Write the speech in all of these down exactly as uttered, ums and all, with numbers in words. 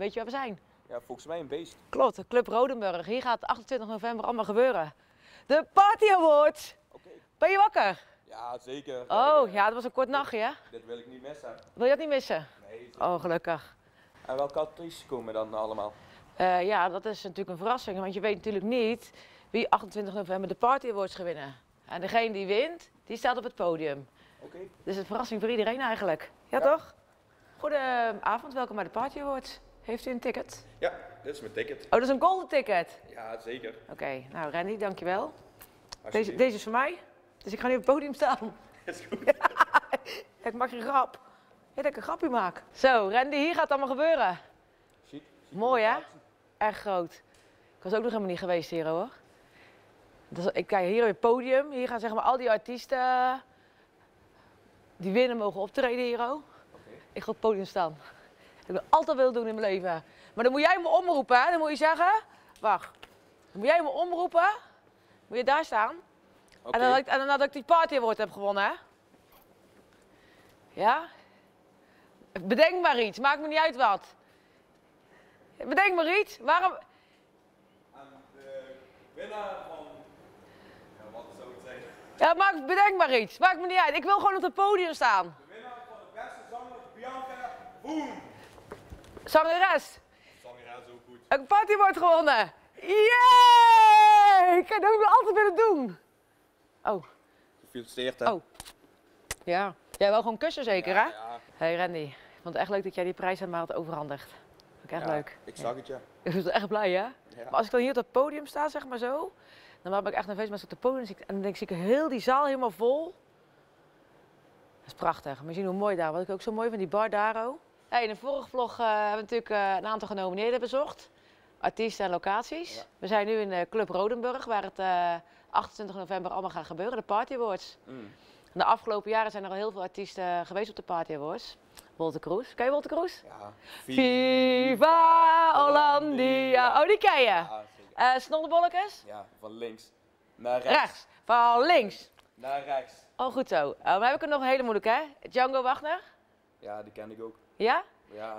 Weet je waar we zijn? Ja, volgens mij een beest. Klopt, Club Rodenburg. Hier gaat achtentwintig november allemaal gebeuren. De Party Awards! Okay. Ben je wakker? Ja, zeker. Oh, uh, ja, dat was een kort nachtje, hè? Dit wil ik niet missen. Wil je dat niet missen? Nee. Oh, gelukkig. En welke artiesten komen dan allemaal? Uh, ja, dat is natuurlijk een verrassing, want je weet natuurlijk niet wie achtentwintig november de Party Awards gaat winnen. En degene die wint, die staat op het podium. Oké. Okay. Dus een verrassing voor iedereen eigenlijk. Ja, ja. toch? Goedenavond, welkom bij de Party Awards. Heeft u een ticket? Ja, dit is mijn ticket. Oh, dat is een golden ticket? Ja, zeker. Oké, okay. Nou Randy, dankjewel. Deze, deze is voor mij, dus ik ga nu op het podium staan. Dat is goed. Ja, ik maak geen grap. Ja, dat ik een grapje maak. Zo, Randy, hier gaat het allemaal gebeuren. Ziek. Mooi hè? Echt groot. Ik was ook nog helemaal niet geweest hier hoor. Dus, ik kijk hier op het podium, hier gaan zeg maar al die artiesten die winnen mogen optreden hier. Okay. Ik ga op het podium staan. Ik wil altijd willen doen in mijn leven. Maar dan moet jij me omroepen, hè? Dan moet je zeggen, wacht. Dan moet jij me omroepen. Moet je daar staan. Okay. En, dan, en dan nadat ik die Party Award heb gewonnen, hè? Ja? Bedenk maar iets, maakt me niet uit wat. Bedenk maar iets. Waarom? En de winnaar van... Ja, wat zou het zijn? Ja, maak, bedenk maar iets. Maakt me niet uit. Ik wil gewoon op het podium staan. De winnaar van de beste zanger is Bianca Boom. Zangeres. Zangeres ook goed. Een Party Award gewonnen. Yay! Ik heb het altijd willen doen. Oh. Gefeliciteerd hè. Oh. Ja. Jij wil gewoon kussen zeker ja, hè? Ja. Hey Randy, ik vond het echt leuk dat jij die prijs aan mij had overhandigd. Vond ik echt ja, leuk. Ik zag ja. het ja. Ik was echt blij hè? Ja. Maar als ik dan hier op het podium sta, zeg maar zo, dan ben ik echt nerveus, maar als ik op het podium zie en dan denk ik, zie ik heel die zaal helemaal vol. Dat is prachtig. Maar je ziet hoe mooi daar. Wat ik ook zo mooi vind, die bar Daro. Hey, in de vorige vlog uh, hebben we natuurlijk uh, een aantal genomineerden bezocht. Artiesten en locaties. Ja. We zijn nu in uh, Club Rodenburg, waar het uh, achtentwintig november allemaal gaat gebeuren, de Party Awards. Mm. De afgelopen jaren zijn er al heel veel artiesten geweest op de Party Awards. Wolter Kroes. Ken je Wolter Kroes? Ja. Viva Hollandia. Oh, die ken je? Ja, uh, Snollebolletjes? Ja, van links naar rechts. Rechts. Van links naar rechts. Oh, goed zo. Uh, maar heb ik er nog een hele moeilijke, hè? Django Wagner? Ja, die ken ik ook. Ja? Ja.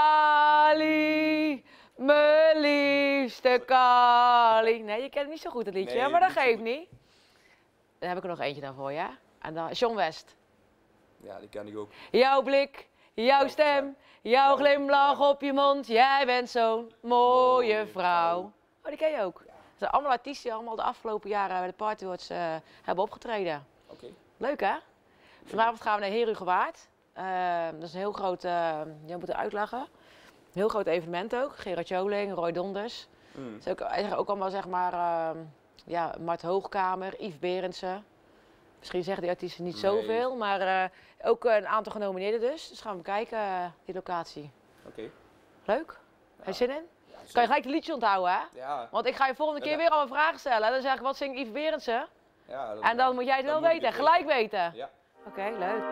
Kali, mijn liefste Kali. Nee, je kent het niet zo goed, het liedje, nee, maar dat geeft niet. Dan heb ik er nog eentje dan voor, ja? En dan John West. Ja, die ken ik ook. Jouw blik, jouw stem, jouw glimlach op je mond. Jij bent zo'n mooie vrouw. Oh, die ken je ook. Dat zijn allemaal artiesten die allemaal de afgelopen jaren bij de Party Awards uh, hebben opgetreden. Oké. Okay. Leuk, hè? Vanavond gaan we naar Herugewaard. Uh, dat is een heel groot, uh, je moet het uitleggen. Een heel groot evenement ook. Gerard Joling, Roy Donders. Mm. Dat is ook, ook allemaal zeg maar, uh, ja, Mart Hoogkamer, Yves Berendsen. Misschien zeggen die artiesten niet nee. zoveel, maar uh, ook een aantal genomineerden dus. Dus gaan we bekijken, uh, die locatie. Oké. Okay. Leuk? Ja. Heb je zin in? Ja, kan je gelijk de liedje onthouden, hè? Ja. Want ik ga je volgende keer ja, weer allemaal vragen stellen. Dan zeg ik, wat zingt Yves Berendsen? Ja, dan, en dan moet jij het wel weten, gelijk weten. Ja. Oké, okay, leuk.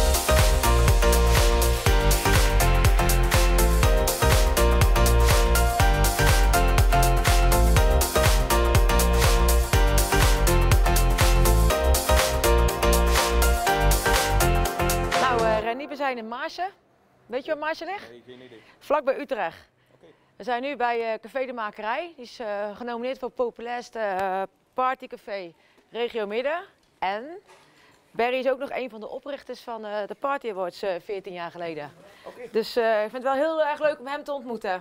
We zijn in Maarsen. Weet je waar Maarsen ligt? Nee, geen idee. Vlak bij Utrecht. Okay. We zijn nu bij uh, Café de Makerij. Die is uh, genomineerd voor populairste uh, partycafé Regio Midden. En Barry is ook nog een van de oprichters van uh, de Party Awards uh, veertien jaar geleden. Okay. Dus uh, ik vind het wel heel erg leuk om hem te ontmoeten.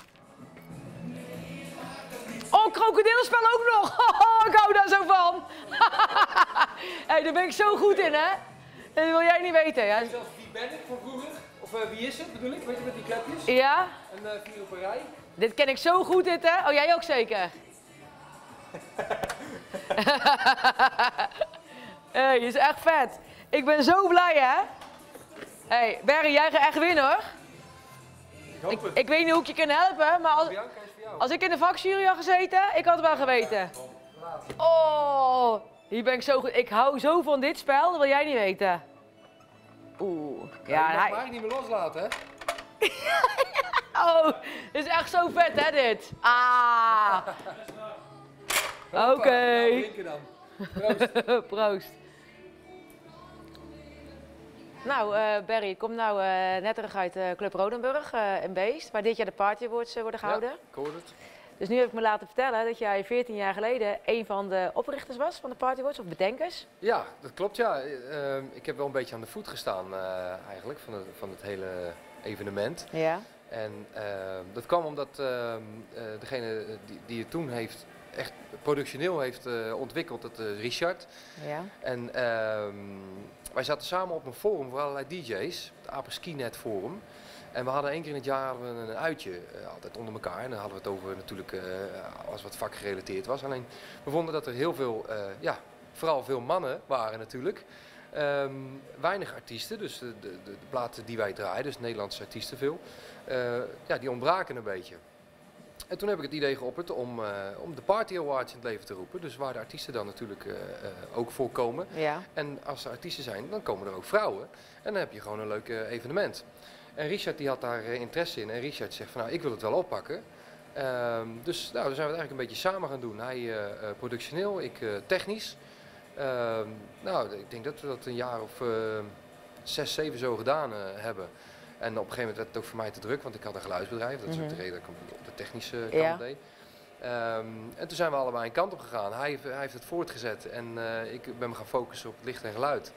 Oh, krokodillenspel ook nog! Ik hou daar zo van! Hey, daar ben ik zo goed in, hè? Dat wil jij niet weten, ja? Wie ben ik van vroeger? Of uh, wie is het bedoel ik? Weet je met die klepjes? Ja. En uh, vier op een rij. Dit ken ik zo goed, dit hè? Oh, jij ook zeker? Hé, hey, is echt vet. Ik ben zo blij, hè? Hé, hey, Barry, jij gaat echt winnen, hoor. Ik hoop het. Ik, ik weet niet hoe ik je kan helpen, maar als, als ik in de vakjury had gezeten, ik had het wel geweten. Oh, hier ben ik zo goed. Ik hou zo van dit spel, dat wil jij niet weten. Oeh. Ja, ja, hij mag niet meer loslaten, hè? Oh, dit is echt zo vet, hè, dit? Ah. Oké. Okay. Nou, drinken dan. Proost. Proost. Nou, uh, Barry, ik kom nou uh, net terug uit uh, Club Rodenburg uh, in Beest, waar dit jaar de Party Awards uh, worden gehouden. Ja, ik hoor het. Dus nu heb ik me laten vertellen dat jij veertien jaar geleden een van de oprichters was van de Party Awards, of bedenkers. Ja, dat klopt ja. Uh, ik heb wel een beetje aan de voet gestaan uh, eigenlijk van het, van het hele evenement. Ja. En uh, dat kwam omdat uh, uh, degene die, die het toen heeft, echt productioneel heeft uh, ontwikkeld, dat is Richard. Ja. En uh, wij zaten samen op een forum voor allerlei D J's, het Aperskinet Forum. En we hadden één keer in het jaar hadden we een uitje, uh, altijd onder elkaar. En dan hadden we het over natuurlijk uh, alles wat vakgerelateerd was. Alleen we vonden dat er heel veel, uh, ja, vooral veel mannen waren natuurlijk. Um, weinig artiesten, dus de, de, de platen die wij draaien, dus Nederlandse artiesten veel, uh, ja, die ontbraken een beetje. En toen heb ik het idee geopperd om, uh, om de Party Awards in het leven te roepen. Dus waar de artiesten dan natuurlijk uh, uh, ook voorkomen. Ja. En als er artiesten zijn, dan komen er ook vrouwen. En dan heb je gewoon een leuk uh, evenement. En Richard die had daar uh, interesse in. En Richard zegt van nou, ik wil het wel oppakken. Uh, dus nou, dan zijn we het eigenlijk een beetje samen gaan doen. Hij uh, uh, productioneel, ik uh, technisch. Uh, nou, ik denk dat we dat een jaar of uh, zes, zeven zo gedaan uh, hebben. En op een gegeven moment werd het ook voor mij te druk, want ik had een geluidsbedrijf. Dat is Mm-hmm. ook de reden dat ik op de technische kant ja. deed. Um, en toen zijn we allebei een kant op gegaan. Hij, hij heeft het voortgezet en uh, ik ben me gaan focussen op het licht en geluid.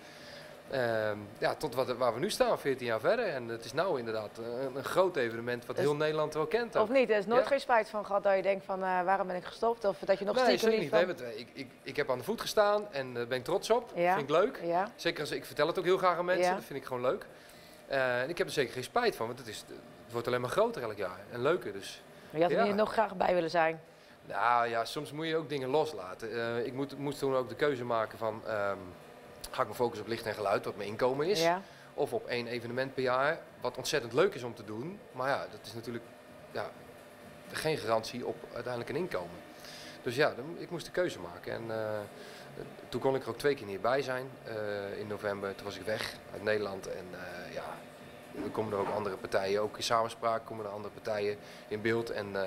Um, ja, tot wat, waar we nu staan, veertien jaar verder. En het is nou inderdaad een, een groot evenement wat dus heel Nederland wel kent. Of niet? Er is nooit ja. geen spijt van gehad dat je denkt van uh, waarom ben ik gestopt? Of dat je nog nee, stiekem zeker niet niet. van... Nee, ik, ik, ik heb aan de voet gestaan en daar ben ik trots op. Ja. Vind ik leuk. Ja. Zeker als ik vertel het ook heel graag aan mensen. Ja. Dat vind ik gewoon leuk. Uh, en ik heb er zeker geen spijt van, want het, is, het wordt alleen maar groter elk jaar. En leuker dus. Maar je had er ja. niet nog graag bij willen zijn. Nou ja, soms moet je ook dingen loslaten. Uh, ik moet, moest toen ook de keuze maken van, um, ga ik me focussen op licht en geluid, wat mijn inkomen is. Ja. Of op één evenement per jaar, wat ontzettend leuk is om te doen. Maar ja, dat is natuurlijk ja, geen garantie op uiteindelijk een inkomen. Dus ja, dan, ik moest de keuze maken. En uh, toen kon ik er ook twee keer niet bij zijn. Uh, in november, toen was ik weg uit Nederland. En uh, ja, dan komen er ook andere partijen, ook in samenspraak komen er andere partijen in beeld. En uh,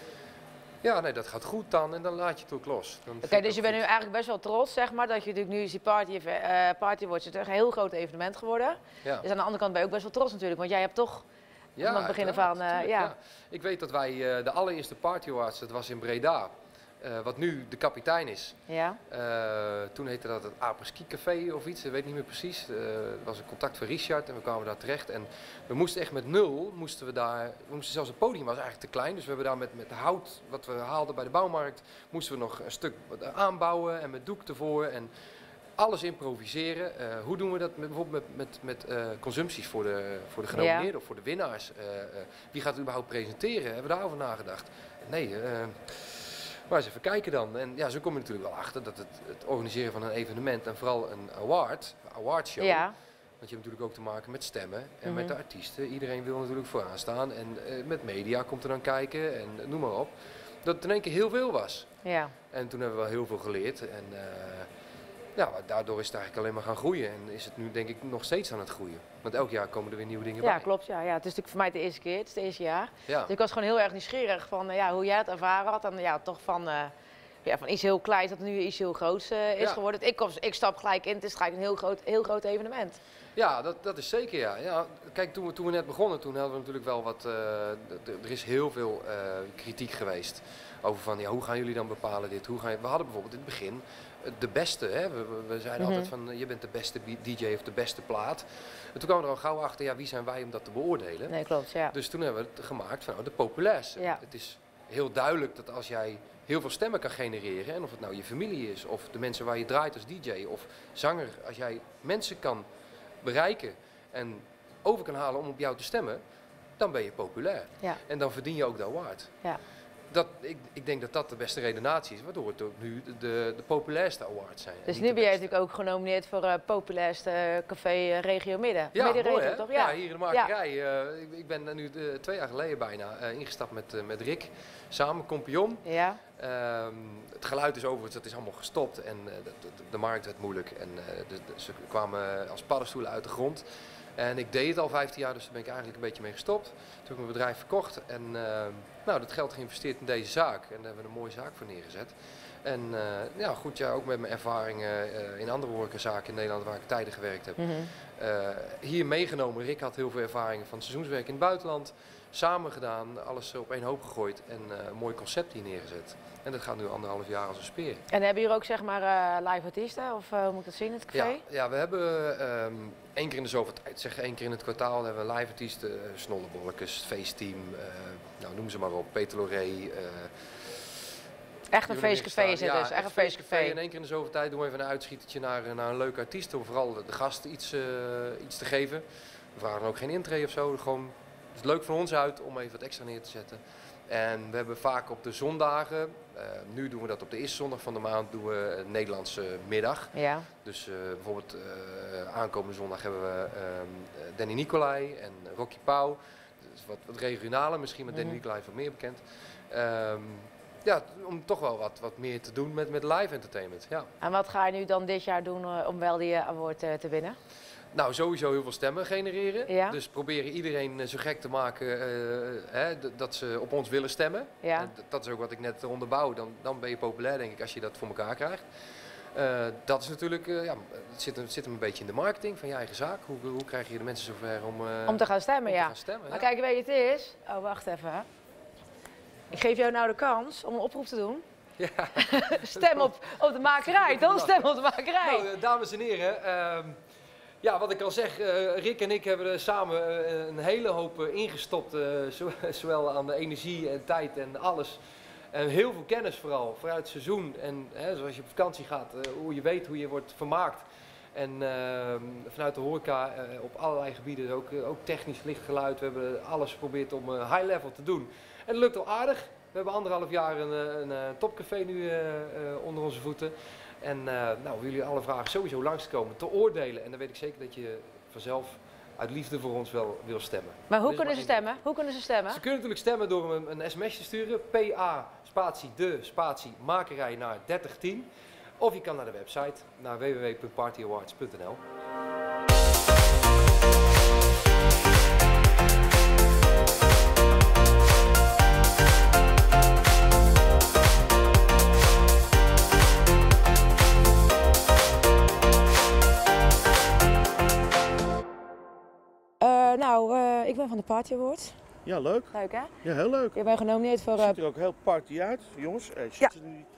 ja, nee, dat gaat goed dan en dan laat je het ook los. Oké, okay, dus je bent nu eigenlijk best wel trots, zeg maar, dat je natuurlijk nu is die party, uh, party wordt het een heel groot evenement geworden. Ja. Dus aan de andere kant ben je ook best wel trots natuurlijk, want jij hebt toch ja, vanaf het begin van, uh, ja. ja. Ik weet dat wij uh, de allereerste Party Awards, dat was in Breda, uh, wat nu de kapitein is. Ja. Uh, toen heette dat het Aperski Café of iets, ik weet niet meer precies. Uh, er was een contact van Richard en we kwamen daar terecht. En we moesten echt met nul, moesten we daar, we moesten zelfs het podium was eigenlijk te klein. Dus we hebben daar met, met hout, wat we haalden bij de bouwmarkt, moesten we nog een stuk aanbouwen en met doek ervoor. En alles improviseren. Uh, hoe doen we dat met, bijvoorbeeld met, met, met uh, consumpties voor de, voor de genomineerden ja. of voor de winnaars? Uh, uh, wie gaat het überhaupt presenteren? Hebben we daarover nagedacht? Nee, uh, maar eens even kijken dan. En ja, zo kom je natuurlijk wel achter dat het, het organiseren van een evenement en vooral een award, awardshow, ja. want je hebt natuurlijk ook te maken met stemmen en mm-hmm. met de artiesten. Iedereen wil natuurlijk vooraan staan en uh, met media komt er dan kijken en uh, noem maar op. Dat het in één keer heel veel was. Ja. En toen hebben we wel heel veel geleerd. En, uh, ja, maar daardoor is het eigenlijk alleen maar gaan groeien. En is het nu denk ik nog steeds aan het groeien. Want elk jaar komen er weer nieuwe dingen ja, bij. Klopt, ja, ja. Het is natuurlijk voor mij de eerste keer, het is het eerste jaar. Ja. Dus ik was gewoon heel erg nieuwsgierig van uh, ja, hoe jij het ervaren had. En ja, toch van, uh, ja, van iets heel kleins dat nu iets heel groots uh, is ja. geworden. Ik, kom, ik stap gelijk in, het is gelijk een heel groot, heel groot evenement. Ja, dat, dat is zeker ja. ja kijk, toen we, toen we net begonnen, toen hadden we natuurlijk wel wat... Uh, er is heel veel uh, kritiek geweest. Over van, ja, hoe gaan jullie dan bepalen dit? Hoe gaan je, we hadden bijvoorbeeld in het begin de beste. Hè? We, we, we zeiden mm-hmm. altijd van, je bent de beste D J of de beste plaat. En toen kwamen we er al gauw achter, ja, wie zijn wij om dat te beoordelen? Nee, klopt, ja. Dus toen hebben we het gemaakt van, nou, de populairste. Ja. Het is heel duidelijk dat als jij heel veel stemmen kan genereren, en of het nou je familie is, of de mensen waar je draait als D J, of zanger, als jij mensen kan bereiken en over kan halen om op jou te stemmen, dan ben je populair. Ja. En dan verdien je ook de award. Ja. Dat, ik, ik denk dat dat de beste redenatie is, waardoor het ook nu de, de, de populairste awards zijn. Dus nu ben jij natuurlijk ook genomineerd voor uh, populairste café uh, Regio Midden. Ja, Midden mooi, regio, toch? Ja. ja, hier in de makerij. Ja. Uh, ik, ik ben nu uh, twee jaar geleden bijna uh, ingestapt met, uh, met Rick, samen, kompion. Ja. Uh, het geluid is overigens, dat is allemaal gestopt en uh, de, de, de markt werd moeilijk. En uh, de, de, ze kwamen als paddenstoelen uit de grond. En ik deed het al vijftien jaar, dus daar ben ik eigenlijk een beetje mee gestopt. Toen heb ik mijn bedrijf verkocht en uh, nou, dat geld geïnvesteerd in deze zaak. En daar hebben we een mooie zaak voor neergezet. En uh, ja, goed, ja, ook met mijn ervaringen uh, in andere horecazaken in Nederland waar ik tijden gewerkt heb. Mm-hmm. uh, hier meegenomen. Rick had heel veel ervaringen van seizoenswerk in het buitenland. Samen gedaan, alles op één hoop gegooid en uh, een mooi concept hier neergezet. En dat gaat nu anderhalf jaar als een speer. En hebben jullie ook zeg maar uh, live artiesten of uh, hoe moet ik dat zien, het café? Ja, ja we hebben um, één keer in de zoveel tijd, zeg één keer in het kwartaal, hebben we live artiesten, uh, Snollebollekes, het feestteam, uh, nou noem ze maar op, Peter Loré. Uh, Echt een feestcafé is het ja, dus, echt een feestcafé. En één keer in de zoveel tijd doen we even een uitschietertje naar, naar een leuke artiest, om vooral de gasten iets, uh, iets te geven. We vragen dan ook geen intree of zo, gewoon, het is leuk van ons uit om even wat extra neer te zetten. En we hebben vaak op de zondagen, uh, nu doen we dat op de eerste zondag van de maand, doen we een Nederlandse middag. Ja. Dus uh, bijvoorbeeld uh, aankomende zondag hebben we uh, Danny Nicolai en Rocky Pauw. Dus wat, wat regionale, misschien met Danny mm-hmm. Nicolai wat meer bekend. Um, ja, om toch wel wat, wat meer te doen met, met live entertainment. Ja. En wat ga je nu dan dit jaar doen uh, om wel die uh, award uh, te winnen? Nou, sowieso heel veel stemmen genereren. Ja. Dus proberen iedereen uh, zo gek te maken uh, hè, dat ze op ons willen stemmen. Ja. Dat is ook wat ik net onderbouw. Dan, dan ben je populair, denk ik, als je dat voor elkaar krijgt. Uh, dat is natuurlijk, uh, ja, het zit, het zit hem een beetje in de marketing van je eigen zaak. Hoe, hoe krijg je de mensen zover om, uh, om te gaan stemmen? Om ja. te gaan stemmen, maar ja. kijk, weet je het is? Oh, wacht even. Hè. Ik geef jou nou de kans om een oproep te doen. Ja. Stem op, op de makerij, toch? Stem op de makerij. Nou, uh, dames en heren. Uh, Ja, wat ik al zeg, uh, Rick en ik hebben er samen uh, een hele hoop uh, ingestopt, uh, zo, zowel aan de energie en tijd en alles. En heel veel kennis vooral, vooruit het seizoen en hè, zoals je op vakantie gaat, uh, hoe je weet hoe je wordt vermaakt. En uh, vanuit de horeca uh, op allerlei gebieden, ook, uh, ook technisch lichtgeluid, we hebben alles geprobeerd om uh, high level te doen. En dat lukt al aardig. We hebben anderhalf jaar een, een, een topcafé nu uh, uh, onder onze voeten. En uh, nou, willen jullie alle vragen sowieso langskomen te oordelen. En dan weet ik zeker dat je vanzelf uit liefde voor ons wel wil stemmen. Maar hoe kunnen ze stemmen? Hoe kunnen ze stemmen? Ze kunnen natuurlijk stemmen door een, een sms'je te sturen. P A spatie de spatie makerij naar dertig tien. Of je kan naar de website naar w w w punt party awards punt n l. Uh, nou, uh, ik ben van de Party Awards. Ja, leuk. Leuk, hè? Ja, heel leuk. Je bent genomineerd voor... Het Uh... ziet er ook heel party uit, jongens. Het ziet ja. er nu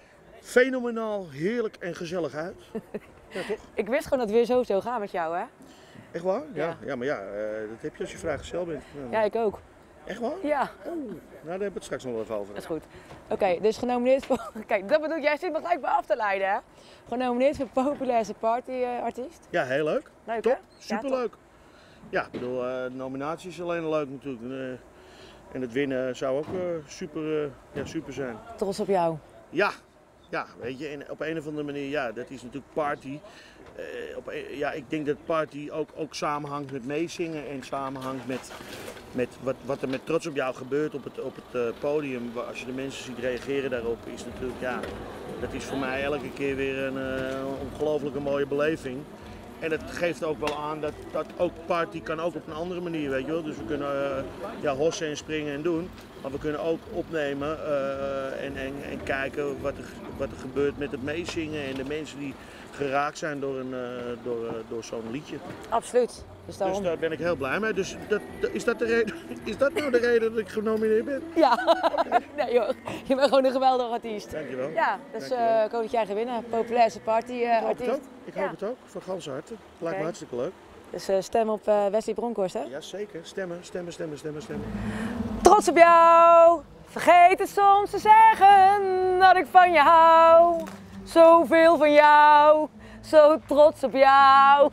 fenomenaal, heerlijk en gezellig uit. Ja, toch? Ik wist gewoon dat het weer zo zou gaan met jou, hè? Echt waar? Ja. Ja, ja maar ja, uh, dat heb je als je vrijgezel bent. Ja, ja, ik ook. Echt waar? Ja. Oh, nou, daar hebben we het straks nog wel even over. Dat is goed. Oké, okay, dus genomineerd voor... Kijk, dat bedoel jij zit me gelijk bij af te leiden, hè? Genomineerd voor populairste partyartiest. Ja, heel leuk. Leuk, top. Hè? Superleuk. Ja, ja, ik bedoel, uh, de nominatie is alleen leuk natuurlijk. Uh, en het winnen zou ook uh, super, uh, ja, super zijn. Trots op jou. Ja, ja, weet je, en op een of andere manier, ja, dat is natuurlijk party. Uh, op, ja, ik denk dat party ook, ook samenhangt met meezingen en samenhangt met, met wat, wat er met Trots op jou gebeurt op het, op het uh, podium. Als je de mensen ziet reageren daarop, is natuurlijk, ja, dat is voor mij elke keer weer een uh, ongelooflijke mooie beleving. En het geeft ook wel aan dat, dat ook party kan ook op een andere manier, weet je wel. Dus we kunnen uh, ja, hossen en springen en doen, maar we kunnen ook opnemen uh, en, en, en kijken wat er, wat er gebeurt met het meezingen en de mensen die geraakt zijn door, een, uh, door, uh, door zo'n liedje. Absoluut. Dus, daarom... dus daar ben ik heel blij mee. Dus dat, is, dat de reden, is dat nou de reden dat ik genomineerd ben? Ja, nee joh, je bent gewoon een geweldige artiest. Dankjewel. Ja, dus uh, ik hoop dat jij gaat winnen. Populairste party uh, ik hoop artiest. het ook. Ik hoop ja. het ook, van ganse harte. Lijkt okay. me hartstikke leuk. Dus uh, stem op uh, Wesley Bronkhorst, hè? Ja, zeker. Stemmen, stemmen, stemmen, stemmen, stemmen. Trots op jou! Vergeet het soms te zeggen dat ik van je hou. Zoveel van jou, zo trots op jou.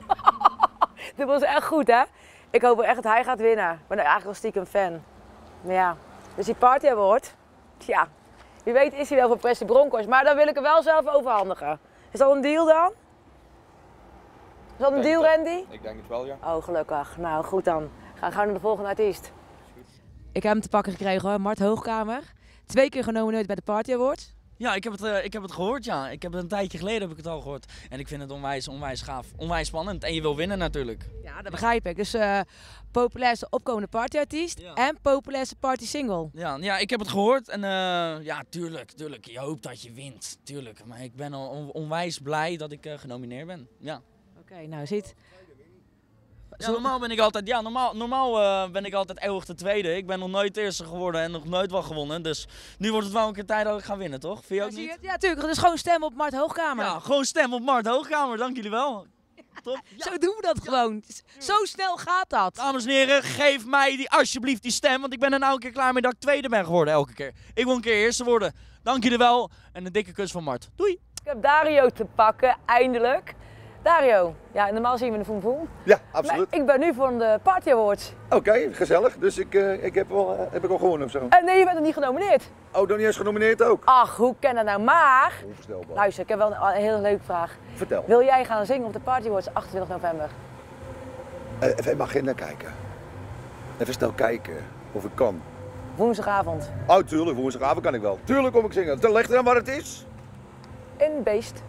Dit was echt goed, hè? Ik hoop echt dat hij gaat winnen. Ik ben eigenlijk wel stiekem fan. Maar ja, dus die Party Award, ja, wie weet is hij wel voor Wesley Bronkhorst, maar dan wil ik er wel zelf overhandigen. Is dat een deal dan? Is dat een deal, dat, Randy? Ik denk het wel, ja. Oh, gelukkig. Nou, goed dan. Gaan we gauw naar de volgende artiest. Ik heb hem te pakken gekregen hoor, Mart Hoogkamer. Twee keer genomineerd bij de Party Award. Ja, ik heb, het, uh, ik heb het gehoord, ja. Ik heb het een tijdje geleden heb ik het al gehoord. En ik vind het onwijs, onwijs gaaf. Onwijs spannend. En je wil winnen natuurlijk. Ja, dat begrijp ik. Dus uh, populairste opkomende partyartiest ja. en populairste party single. Ja, ja, ik heb het gehoord. En uh, ja, tuurlijk, tuurlijk. Je hoopt dat je wint. Tuurlijk. Maar ik ben al on onwijs blij dat ik uh, genomineerd ben. Ja. Oké, okay, nou ziet. Ja, normaal ben ik altijd, ja, normaal, normaal uh, ben ik altijd eeuwig de tweede. Ik ben nog nooit eerste geworden en nog nooit wel gewonnen. Dus nu wordt het wel een keer tijd dat ik ga winnen, toch? Vind je ja, ook niet? Je? Ja, tuurlijk. Dus gewoon stemmen op Mart Hoogkamer. Ja, gewoon stemmen op Mart Hoogkamer. Dank jullie wel. Top. Ja. Zo doen we dat gewoon. Ja. Zo snel gaat dat. Dames en heren, geef mij die, alsjeblieft die stem. Want ik ben er nou een keer klaar mee dat ik tweede ben geworden elke keer. Ik wil een keer eerste worden. Dank jullie wel. En een dikke kus van Mart. Doei. Ik heb Dario te pakken, eindelijk. Dario, ja, normaal zien we de Voem Voem. Ja, absoluut. Maar ik ben nu voor de Party Awards. Oké, okay, gezellig. Dus ik, uh, ik heb, wel, uh, heb ik al gewonnen of zo? Uh, nee, je bent nog niet genomineerd. Oh, dan niet eens genomineerd ook? Ach, hoe kan dat nou? Maar, onvoorstelbaar. Luister, ik heb wel een, een hele leuke vraag. Vertel. Wil jij gaan zingen op de Party Awards achtentwintig november? Uh, even in mijn agenda kijken. Even snel kijken of ik kan. Woensdagavond. Oh, tuurlijk, woensdagavond kan ik wel. Tuurlijk kom ik zingen. Tel leg dan waar het is. In Beest.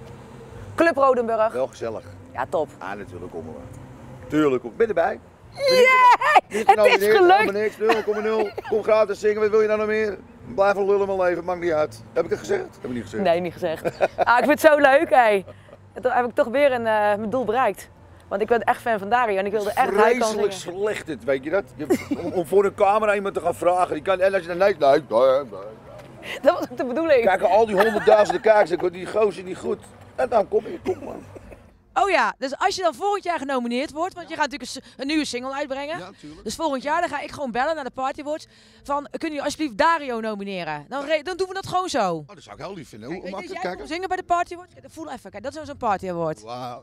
Club Rodenburg. Wel gezellig. Ja, top. Ah, natuurlijk komen we. Tuurlijk, kom. Ben je erbij? Yeah! Het is gelukt! niks, nul komma nul. Kom gratis zingen, wat wil je nou nog meer? Blijf wel lullen mijn leven, maakt niet uit. Heb ik het gezegd? Heb ik niet gezegd? Nee, niet gezegd. Ah, ik vind het zo leuk, hé. Dan heb ik toch weer een, uh, mijn doel bereikt. Want ik ben echt fan van Dario en ik wilde echt hij kan zingen. Vreselijk slecht dit, weet je dat? Je, om, om voor een camera iemand te gaan vragen, die kan, en als je dan nee, nee, nee, nee. Dat was ook de bedoeling. Kijken al die honderdduizenden kijkers, ik die gozer niet goed. En dan kom je, kom man. Oh ja, dus als je dan volgend jaar genomineerd wordt, want je gaat natuurlijk een, een nieuwe single uitbrengen. Ja, tuurlijk. Dus volgend jaar dan ga ik gewoon bellen naar de Party Awards van, kunnen jullie alsjeblieft Dario nomineren? Dan, dan doen we dat gewoon zo. Oh, dat zou ik heel lief vinden. Hoe Kijk, makkelijk jij kijken? zingen bij de Party Awards? Kijk, voel even, kijk, dat is zo'n Party Award. Wauw.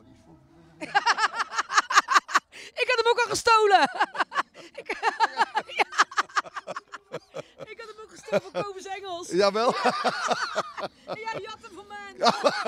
Ik had hem ook al gestolen. ik, ja. ik had hem ook gestolen van Kobus Engels. Jawel. En jij jat hem van mij.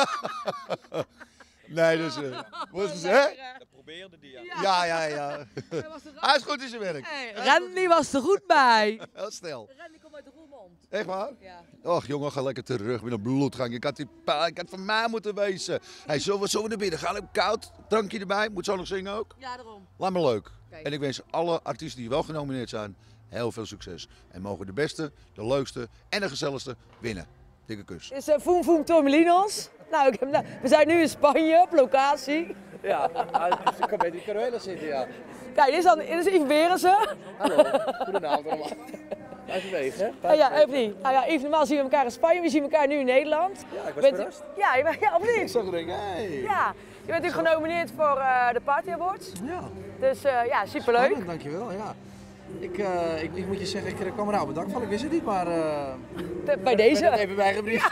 Nee, dus... Uh, wat is hè? Dat probeerde die, ja. Ja, ja, ja. Hij is goed in zijn werk. Hey, Randy was er goed bij. Heel snel. Randy komt uit de Roermond. Echt waar? Ja. Och jongen, ga lekker terug met een bloedgang. Ik had, die, ik had van mij moeten wezen. Hey, zullen, we, zullen we naar binnen gaan? Ook koud, drankje erbij. Moet zo nog zingen ook? Ja, daarom. Laat me leuk. Okay. En ik wens alle artiesten die wel genomineerd zijn heel veel succes. En mogen de beste, de leukste en de gezelligste winnen. Dikke kus. Is uh, Voem Voem Tormelinos. Nou, ik heb, nou, we zijn nu in Spanje op locatie. Ja, ik kan bij die Caruela zitten, ja. Kijk, dit is, dan, dit is Yves Berensen. Hallo, goedenavond allemaal. Even wegen, hè? Ah, ja, even niet. Nou ja, Yves, normaal zien we elkaar in Spanje, we zien elkaar nu in Nederland. Ja, ik was bent, verrast. Ja, je bent, ja, of niet? Ik zag er denken, hey. Ja, je bent natuurlijk genomineerd voor uh, de Party Awards. Ja. Dus uh, ja, superleuk. Spannend, dankjewel, ja. Ik, uh, ik, ik moet je zeggen, ik kwam er nou op het dak van, ik wist het niet, maar... Uh, de, bij deze? Ik ben even bijgebriefd.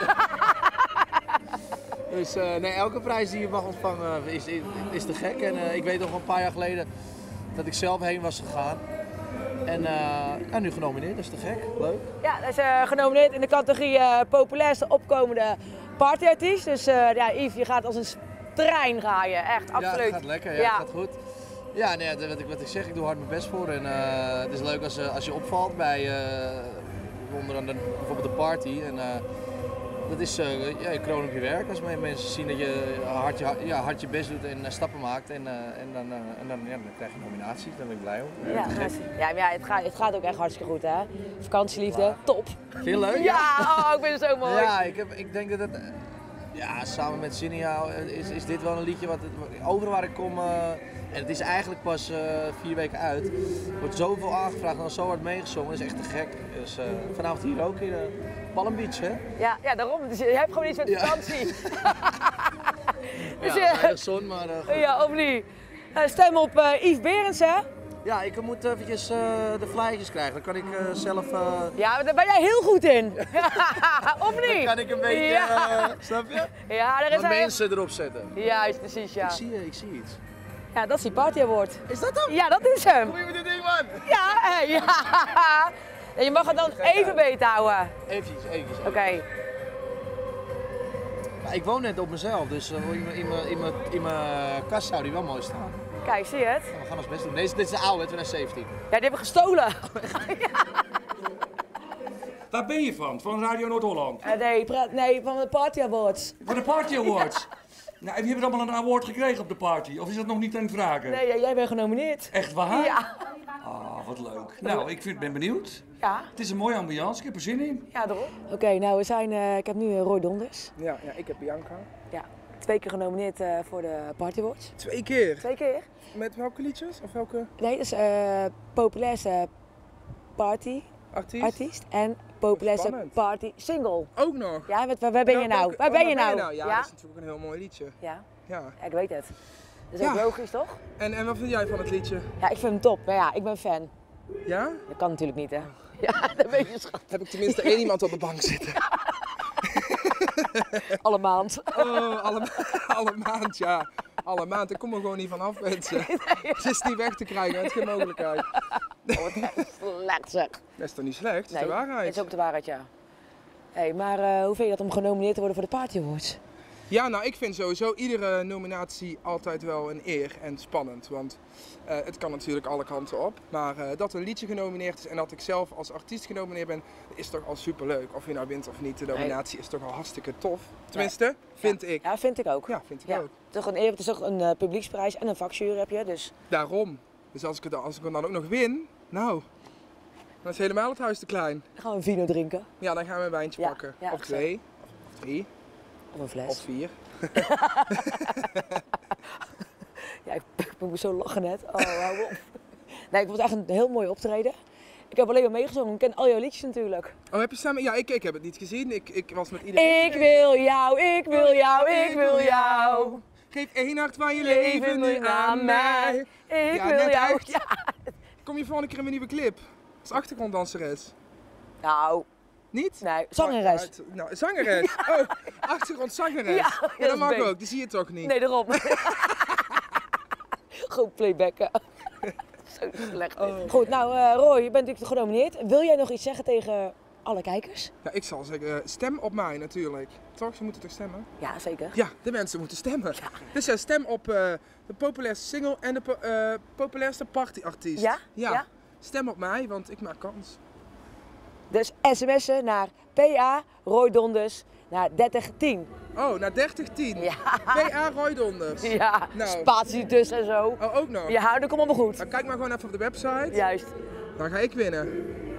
Dus uh, nee, elke prijs die je mag ontvangen is, is, is te gek. En uh, ik weet nog een paar jaar geleden dat ik zelf heen was gegaan. En uh, ja, nu genomineerd, dat is te gek. Leuk. Ja, dat is uh, genomineerd in de categorie uh, populairste opkomende partyartiest. Dus uh, ja, Yves, je gaat als een trein ga je, echt, absoluut. Ja, het gaat lekker, ja, ja. het gaat goed. Ja, nee, wat, ik, wat ik zeg, ik doe hard mijn best voor. En uh, het is leuk als, uh, als je opvalt bij uh, onder andere bijvoorbeeld de party. En, uh, dat is uh, ja, je kroon op je werk. Als mensen zien dat je hard je, ja, hard je best doet en uh, stappen maakt. En, uh, en, dan, uh, en dan, ja, dan krijg je een nominatie. Daar ben ik blij om. Ja, ja, ja het, gaat, het gaat ook echt hartstikke goed, hè? Vakantieliefde, wow. Top. Vind je leuk? Ja, oh, ik vind het zo mooi. Ja, ik, heb, ik denk dat het... Ja, samen met Cinia is, is dit wel een liedje wat... Het, overal waar ik kom... Uh, en het is eigenlijk pas uh, vier weken uit. Er wordt zoveel aangevraagd en zo hard meegezongen. Dat is echt te gek. Dus uh, vanavond hier ook in uh, Palm Beach, hè? Ja, ja, daarom. Dus je hebt gewoon iets met vakantie. Ja, dus, uh, weinig zon, maar uh, goed. Ja, of niet? Uh, stem op uh, Yves Berensen, hè? Ja, ik moet eventjes uh, de flyertjes krijgen. Dan kan ik uh, zelf... Uh... Ja, daar ben jij heel goed in. Of niet? Dan kan ik een beetje... Ja. Uh, snap je? Ja, daar is Wat hij... mensen erop zetten. Juist, precies, ja. Ik zie, ik zie iets. Ja, dat is die Party Award. Is dat hem? Ja, dat is hem. Hoe je met dit ding, man? Ja, hey, ja. En je mag het dan even beter houden. Eventjes, eventjes. Oké. Okay. Ik woon net op mezelf, dus uh, in mijn kast zou die wel mooi staan. Kijk, zie je het? Ja, we gaan ons best doen. Deze, dit is de oude, twintig zeventien. Ja, die hebben we gestolen. Ja. Waar ben je van? Van Radio Noord-Holland? Uh, nee, praat, nee, van de Party Awards. Van de Party Awards? Nou, en je hebt allemaal een award gekregen op de party, of is dat nog niet aan het vragen? Nee, ja, jij bent genomineerd. Echt waar? Ja. Ah, wat leuk. Nou, ik vind, ben benieuwd. Ja. Het is een mooie ambiance, ik heb er zin in. Ja, daarom. Oké, okay, nou, we zijn, uh, ik heb nu uh, Roy Donders. Ja, ja, ik heb Bianca. Ja, twee keer genomineerd uh, voor de Party Awards. Twee keer? Twee keer. Met welke liedjes? Of welke? Nee, dat is uh, populairste party artiest, artiest en populairste party single. Ook nog? Ja, met, waar, waar ben je nou? Waar ben je nou? Ja, ja, dat is natuurlijk een heel mooi liedje. Ja, ja. ja ik weet het. Dat is ja. ook logisch, toch? En, en wat vind jij van het liedje? Ja, ik vind hem top. Maar ja, ik ben fan. Ja? Dat kan natuurlijk niet, hè? Ja, dat weet je schat. Heb ik tenminste één iemand op de bank zitten. Alle maand. Oh, alle, alle maand, ja. Alle maand. Ik kom er gewoon niet van af, mensen. Nee, nee. Het is niet weg te krijgen, het is geen mogelijkheid. Oh, wat slecht zeg. Dat is toch niet slecht? Dat nee, is de waarheid. Dat is ook de waarheid, ja. Hey, maar uh, hoe vind je dat om genomineerd te worden voor de Party Awards? Ja, nou ik vind sowieso iedere nominatie altijd wel een eer en spannend. Want uh, het kan natuurlijk alle kanten op. Maar uh, dat een liedje genomineerd is en dat ik zelf als artiest genomineerd ben, is toch al superleuk. Of je nou wint of niet, de nominatie is toch al hartstikke tof. Tenminste, ja. vind ja. ik. Ja, vind ik ook. Ja, vind ik ja. ook. Toch een eer, het is toch een uh, publieksprijs en een vakjury heb je, dus... Daarom. Dus als ik, het, als ik het dan ook nog win, nou, dan is helemaal het huis te klein. Dan gaan we een vino drinken. Ja, dan gaan we een wijntje ja. pakken. Ja, of twee, of drie. Of een fles. Of vier. Ja, ik, ik moest zo lachen net. Oh, hou op. Nee, ik vond het echt een heel mooi optreden. Ik heb alleen maar meegezongen. Ik ken al jouw liedjes natuurlijk. Oh, heb je samen? Ja, ik, ik heb het niet gezien. Ik, ik was met iedereen. Ik wil jou, ik wil jou, ik wil jou. Geef één hart van je leven nu aan mij. Ik ja, wil jou. Ja. Kom je volgende keer in mijn nieuwe clip? Als achtergronddanseres. Nou. Niet? Nee, zangeres. Ja, nou, zangeres. Oh, achtergrondzangeres. Ja, ja, ja, dat mag ook. Die zie je toch niet? Nee, daarom. Goed playbacken. Zo slecht. Oh. Goed, nou uh, Roy, je bent natuurlijk genomineerd. Wil jij nog iets zeggen tegen alle kijkers? Ja, ik zal zeggen, stem op mij natuurlijk. Toch? Ze moeten toch stemmen? Ja, zeker. Ja, de mensen moeten stemmen. Ja. Dus ja, stem op uh, de populairste single en de po uh, populairste partyartiest. Ja? ja? Ja. Stem op mij, want ik maak kans. Dus sms'en naar P A Roy Donders naar dertig tien. Oh, naar dertig tien. Ja. P A Roy Donders. Ja, nou. Spatie dus en zo. Oh, ook nog? Ja, dat komt allemaal goed. Dan kijk maar gewoon even op de website. Juist. Dan ga ik winnen.